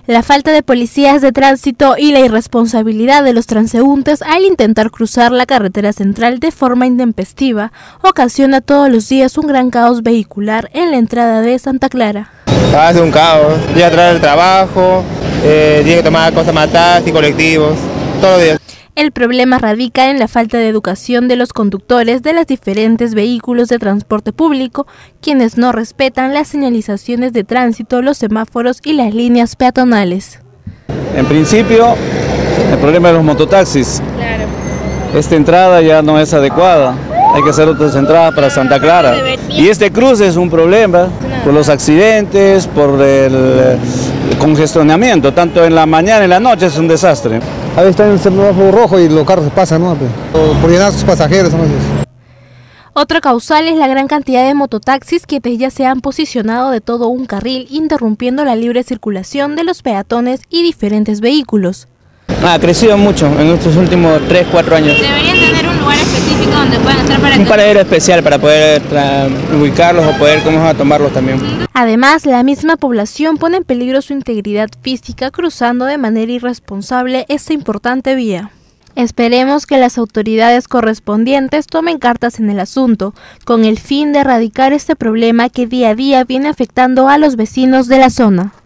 La falta de policías de tránsito y la irresponsabilidad de los transeúntes al intentar cruzar la carretera central de forma intempestiva ocasiona todos los días un gran caos vehicular en la entrada de Santa Clara. Hace un caos, llega a traer el trabajo, tiene que tomar cosas más taxis, colectivos, todos los días. El problema radica en la falta de educación de los conductores de los diferentes vehículos de transporte público, quienes no respetan las señalizaciones de tránsito, los semáforos y las líneas peatonales. En principio, el problema de los mototaxis. Claro. Esta entrada ya no es adecuada, hay que hacer otras entradas para Santa Clara. Y este cruce es un problema por los accidentes, por el congestionamiento, tanto en la mañana y en la noche es un desastre. Ahí está en el semáforo rojo y los carros se pasan, ¿no? Por llenar a sus pasajeros. ¿No? Otro causal es la gran cantidad de mototaxis que ya se han posicionado de todo un carril, interrumpiendo la libre circulación de los peatones y diferentes vehículos. Ha crecido mucho en estos últimos 3-4 años. Deberían tener un lugar específico donde puedan entrar para... Un paradero especial para poder ubicarlos o poder tomarlos también. Además, la misma población pone en peligro su integridad física cruzando de manera irresponsable esta importante vía. Esperemos que las autoridades correspondientes tomen cartas en el asunto, con el fin de erradicar este problema que día a día viene afectando a los vecinos de la zona.